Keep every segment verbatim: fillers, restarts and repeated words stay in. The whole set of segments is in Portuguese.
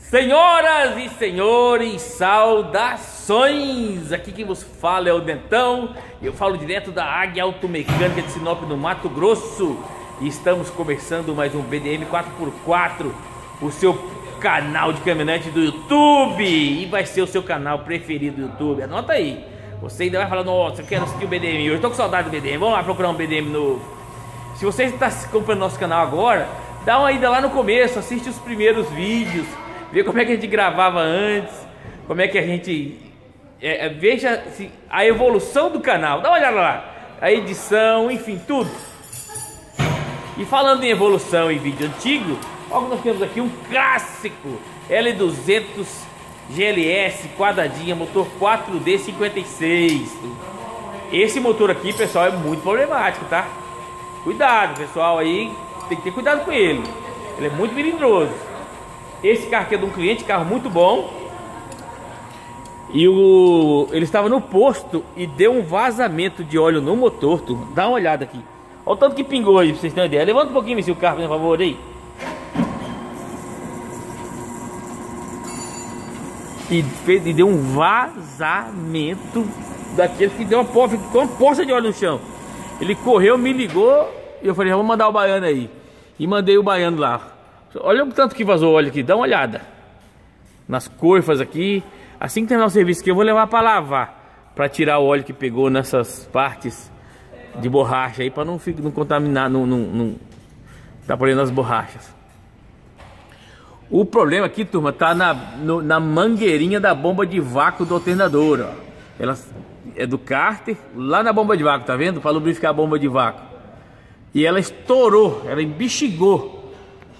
Senhoras e senhores, saudações! Aqui quem vos fala é o Dentão. Eu falo direto da Águia Automecânica de Sinop, no Mato Grosso. E estamos começando mais um B D M quatro por quatro, o seu canal de caminhonete do YouTube. E vai ser o seu canal preferido do YouTube. Anota aí. Você ainda vai falar, nossa, eu quero assistir o B D M hoje. Estou com saudade do B D M. Vamos lá procurar um B D M novo. Se você está acompanhando nosso canal agora, dá uma ida lá no começo, assiste os primeiros vídeos, vê como é que a gente gravava antes, como é que a gente... É, veja se, a evolução do canal, dá uma olhada lá, a edição, enfim, tudo. E falando em evolução e vídeo antigo, olha que nós temos aqui um clássico L duzentos G L S quadradinha, motor quatro D cinquenta e seis. Esse motor aqui, pessoal, é muito problemático, tá? Cuidado, pessoal, aí tem que ter cuidado com ele. Ele é muito melindroso. Esse carro aqui é de um cliente, carro muito bom. E o ele estava no posto e deu um vazamento de óleo no motor, turma. Dá uma olhada aqui. Olha o tanto que pingou aí, pra vocês terem uma ideia. Levanta um pouquinho esse carro, por favor, aí. E, fez, e deu um vazamento daquele que deu uma, uma poça de óleo no chão. Ele correu, me ligou e eu falei, vamos mandar o baiano aí. E mandei o baiano lá. Olha o tanto que vazou o óleo aqui, dá uma olhada. Nas coifas aqui. Assim que terminar o serviço aqui, eu vou levar para lavar. Para tirar o óleo que pegou nessas partes de borracha aí. Para não, não contaminar, não, não, não tá por aí nas borrachas. O problema aqui, turma, tá na, no, na mangueirinha da bomba de vácuo do alternador, ó. Ela é do cárter, lá na bomba de vácuo, tá vendo? Para lubrificar a bomba de vácuo. E ela estourou, ela embexigou.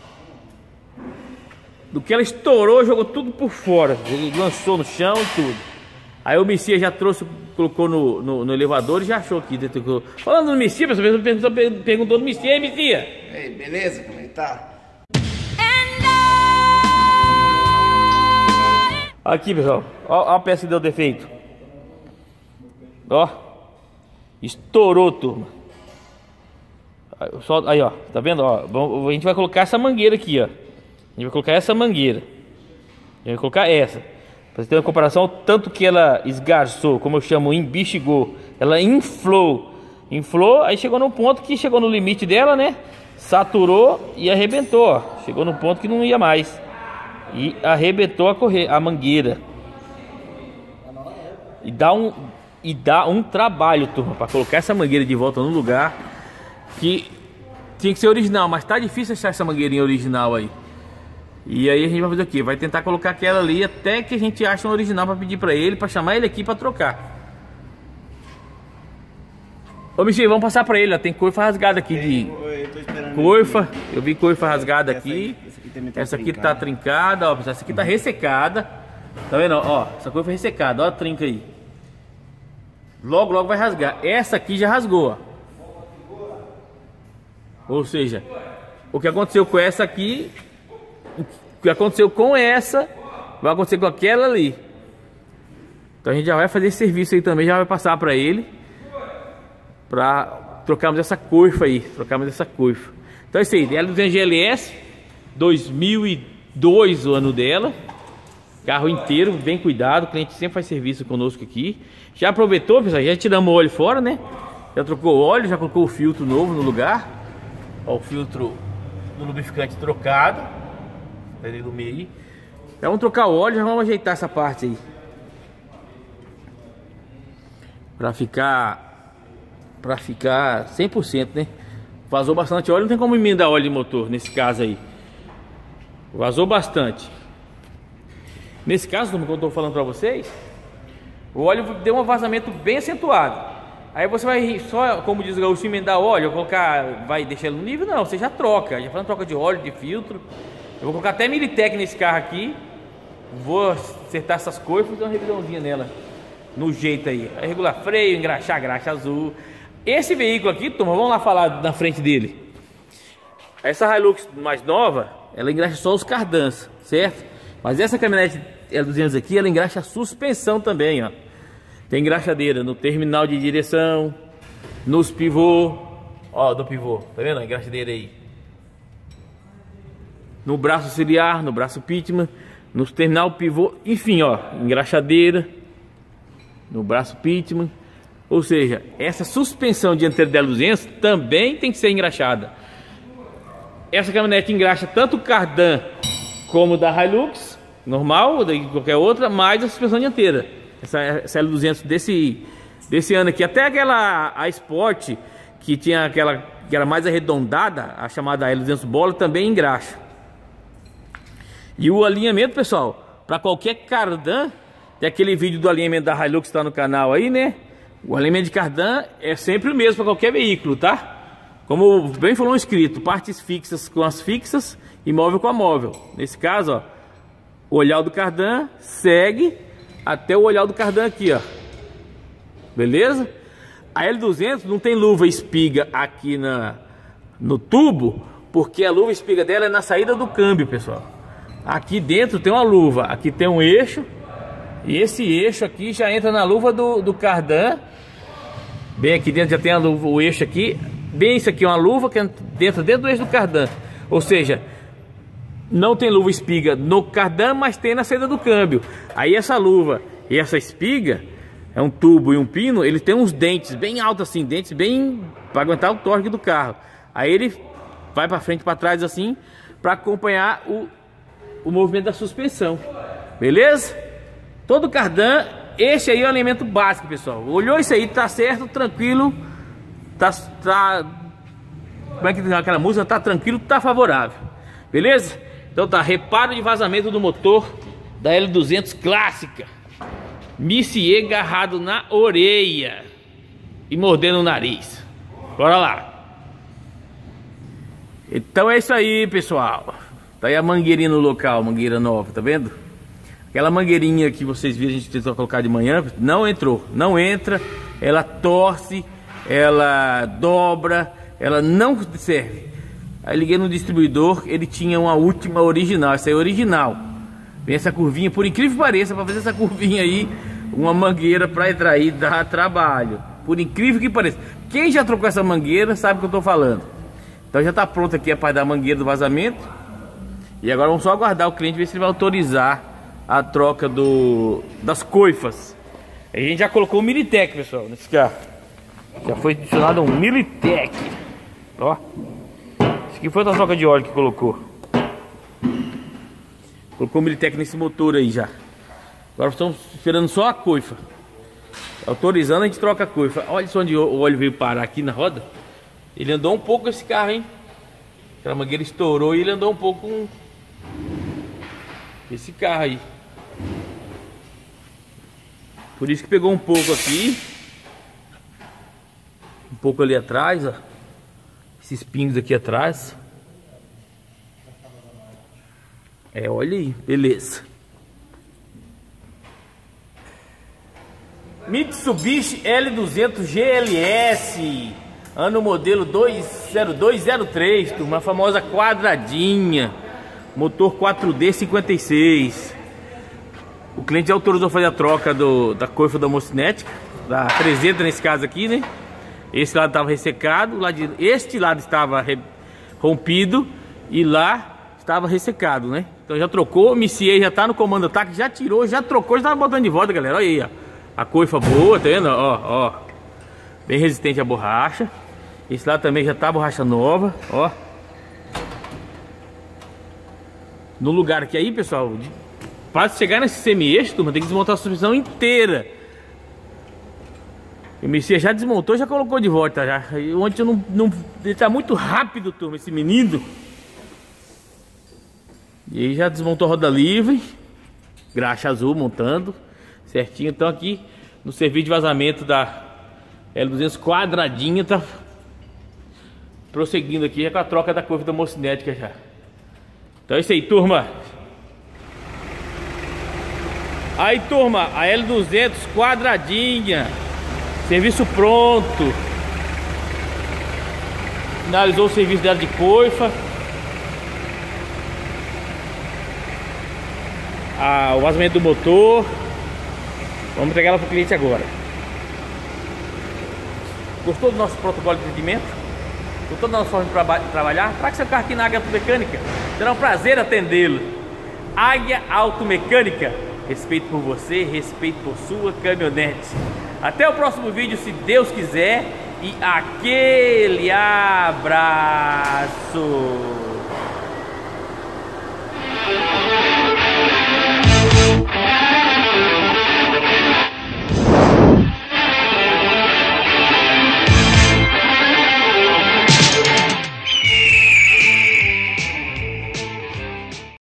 Do que ela estourou, jogou tudo por fora. Ele lançou no chão e tudo. Aí o Messias já trouxe, colocou no, no, no elevador e já achou aqui. Falando no Messias, a pessoa perguntou no Messias, e aí, Messias? Ei, beleza? Como é que tá? Aqui, pessoal, ó, ó a peça que deu defeito. Ó, estourou, turma. Só, aí, ó, tá vendo? Ó, a gente vai colocar essa mangueira aqui, ó. A gente vai colocar essa mangueira. A gente vai colocar essa. Pra você ter uma comparação, o tanto que ela esgarçou, como eu chamo, embexigou. Ela inflou. Inflou, aí chegou no ponto que chegou no limite dela, né? Saturou e arrebentou, ó. Chegou no ponto que não ia mais. E arrebentou a correr, a mangueira. E dá um, e dá um trabalho, turma, para colocar essa mangueira de volta no lugar. Que tinha que ser original, mas tá difícil achar essa mangueirinha original aí. E aí a gente vai fazer o quê? Vai tentar colocar aquela ali até que a gente ache uma original para pedir para ele, para chamar ele aqui para trocar. Ô, Michel, vamos passar para ele, ó. Tem coifa rasgada aqui de... Eu tô esperando coifa, eu vi coifa rasgada aqui. Essa Essa aqui, aqui tá trincada, ó. Essa aqui tá ressecada. Tá vendo? Ó, essa coifa ressecada, ó a trinca aí. Logo, logo vai rasgar. Essa aqui já rasgou, ó. Ou seja, o que aconteceu com essa aqui, o que aconteceu com essa, vai acontecer com aquela ali. Então a gente já vai fazer esse serviço aí também, já vai passar para ele, para trocarmos essa coifa aí, trocarmos essa coifa. Então é isso aí, L duzentos G L S, dois mil e dois o ano dela, carro inteiro, bem cuidado, o cliente sempre faz serviço conosco aqui. Já aproveitou, pessoal, já tiramos o óleo fora, né? Já trocou o óleo, já colocou o filtro novo no lugar. Ó, o filtro do lubrificante trocado. Tá ali no meio. Já vamos trocar o óleo, já vamos ajeitar essa parte aí. Pra ficar... Pra ficar cem por cento, né? Vazou bastante óleo, não tem como emendar óleo de motor nesse caso aí. Vazou bastante. Nesse caso, como eu tô falando pra vocês, o óleo deu um vazamento bem acentuado. Aí você vai só, como diz o gaúcho, emendar óleo, colocar, vai deixar ele no nível? Não, você já troca, já falando troca de óleo, de filtro. Eu vou colocar até Militec nesse carro aqui. Vou acertar essas coisas e fazer uma revisãozinha nela. No jeito aí. Aí regular freio, engraxar, graxa azul. Esse veículo aqui, turma, vamos lá falar na frente dele. Essa Hilux mais nova, ela engraxa só os cardãs, certo? Mas essa caminhonete L duzentos aqui, ela engraxa a suspensão também, ó. Tem engraxadeira no terminal de direção, nos pivô, ó, do pivô, tá vendo a engraxadeira aí? No braço auxiliar, no braço Pitman, no terminal pivô, enfim, ó, engraxadeira, no braço Pitman. Ou seja, essa suspensão dianteira da L duzentos também tem que ser engraxada. Essa caminhonete engraxa tanto o cardan como da Hilux, normal, ou de qualquer outra, mais a suspensão dianteira. Essa, essa L duzentos desse, desse ano aqui, até aquela a Sport, que tinha aquela que era mais arredondada, a chamada L duzentos bola, também engraxa. E o alinhamento, pessoal, para qualquer cardan, tem aquele vídeo do alinhamento da Hilux que está no canal aí, né? O alinhamento de cardan é sempre o mesmo para qualquer veículo, tá? Como bem falou um inscrito, partes fixas com as fixas e móvel com a móvel. Nesse caso, ó, o olhar do cardan segue até o olhar do cardan aqui, ó. Beleza? A L duzentos não tem luva espiga aqui na, no tubo, porque a luva espiga dela é na saída do câmbio, pessoal. Aqui dentro tem uma luva, aqui tem um eixo, e esse eixo aqui já entra na luva do, do cardan. Bem aqui dentro já tem a luva, o eixo aqui. Bem, isso aqui é uma luva que entra dentro, dentro do eixo do cardan. Ou seja, não tem luva espiga no cardan, mas tem na saída do câmbio. Aí essa luva e essa espiga, é um tubo e um pino, ele tem uns dentes bem altos assim, dentes bem para aguentar o torque do carro. Aí ele vai para frente e para trás assim, para acompanhar o, o movimento da suspensão. Beleza? Todo cardan, esse aí é o elemento básico, pessoal. Olhou isso aí, tá certo, tranquilo, tá, tá como é que tem aquela música? Tá tranquilo, tá favorável. Beleza? Então tá, reparo de vazamento do motor da L duzentos clássica. Missier agarrado na orelha e mordendo o nariz. Bora lá. Então é isso aí, pessoal. Tá aí a mangueirinha no local, mangueira nova, tá vendo? Aquela mangueirinha que vocês viram, a gente tentou colocar de manhã, não entrou, não entra, ela torce, ela dobra, ela não serve. Aí liguei no distribuidor, ele tinha uma última original, essa aí é original. Vem essa curvinha, por incrível que pareça, para fazer essa curvinha aí, uma mangueira para entrar aí dá trabalho. Por incrível que pareça. Quem já trocou essa mangueira sabe o que eu tô falando. Então já tá pronto aqui a parte da mangueira do vazamento. E agora vamos só aguardar o cliente ver se ele vai autorizar a troca do, das coifas. A gente já colocou o Militec, pessoal, nesse carro. Já foi adicionado um Militec. Ó. Esse aqui foi a troca de óleo que colocou. Colocou o Militec nesse motor aí já. Agora estamos esperando só a coifa. Autorizando, a gente troca a coifa. Olha só onde o óleo veio parar aqui na roda. Ele andou um pouco esse carro, hein? Aquela mangueira estourou e ele andou um pouco com esse carro aí. Por isso que pegou um pouco aqui, um pouco ali atrás, ó. Esses pingos aqui atrás. É, olha aí, beleza. Mitsubishi L duzentos G L S, ano modelo dois zero dois zero três, turma, a famosa quadradinha, motor quatro D cinquenta e seis. O cliente autorizou fazer a troca do, da coifa da mocinética, da trezenta nesse caso aqui, né? Esse lado estava ressecado, lá de, este lado estava re, rompido e lá estava ressecado, né? Então já trocou, o Missier já está no comando ataque, já tirou, já trocou, já estava botando de volta, galera. Olha aí, ó. A coifa boa, tá vendo? Ó, ó. Bem resistente à borracha. Esse lado também já tá a borracha nova, ó. No lugar aqui aí, pessoal, para chegar nesse semi-eixo, turma, tem que desmontar a suspensão inteira. O Missier já desmontou, já colocou de volta já. Ontem eu não, não... Ele tá muito rápido, turma, esse menino. E aí já desmontou a roda livre. Graxa azul montando certinho. Então aqui no serviço de vazamento da L duzentos quadradinha, tá prosseguindo aqui já com a troca da coifa da mocinética já. Então é isso aí, turma. Aí, turma, a L duzentos quadradinha, serviço pronto. Finalizou o serviço dela de coifa. Ah, o vazamento do motor. Vamos entregar ela para o cliente agora. Gostou do nosso protocolo de atendimento? Gostou da nossa forma de traba trabalhar? Traga seu carro aqui na Águia Automecânica. Será um prazer atendê-lo. Águia Automecânica. Respeito por você, respeito por sua caminhonete. Até o próximo vídeo, se Deus quiser. E aquele abraço.